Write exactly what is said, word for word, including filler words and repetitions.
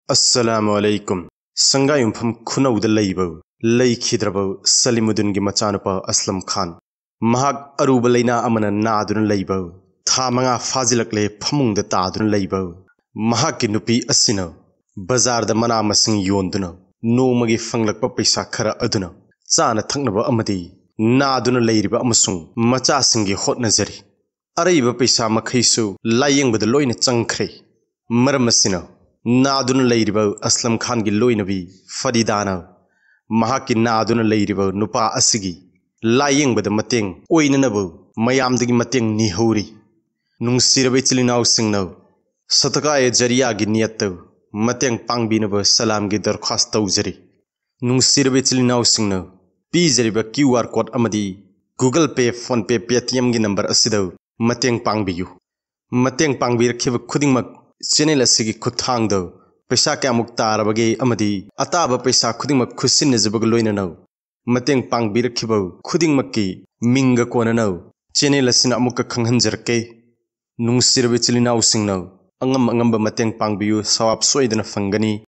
Assalamualaikum. Sangai umpham khunau da leibo lei khidrabo Salimuddin gi machanupa Aslam Khan. Mahak aruba leina amana nadun leibo tha manga fazilakle phamung da tadun leibo. Mahak ki nupi asina bazar da mana masing yonduna nomagi fanglakpa paisa khara aduna chana thaknaba amadi naduna leiriba amasung macha singi hotnajari. Araiba paisa makhaisu layingbada loina changkhre. Maramasina Naduna Lairaba Aslam Khan gi loinabi Fadidana Mahaki Naduna Lairaba Nupa Asigi Lying with the Mateng Oinanabu Mayamdigi Mateng Nihuri Nungsiraba Ichil now sing now Satakaya Jaria Giniato Mateng Pangbinaba Salam Gidar Khasto Jari Nungsiraba Ichil now sing now Pizariba Q R code Amadi Google Pay Phone Pay Paytm gi number Asido Mateng Pangbiyu Mateng Pangbir Kiva Khudingmak Channel asigi khuthang do paisa kyamuk tarabage amadi ataba paisa khudingmak khusin nizabag loinana mateng pangbir khibo khudingmak ki minga konana channel asina amuk khanghanjarke Nungsiraba chilinaw singnaw angam angamba mateng pangbiyu sawap soidana fangani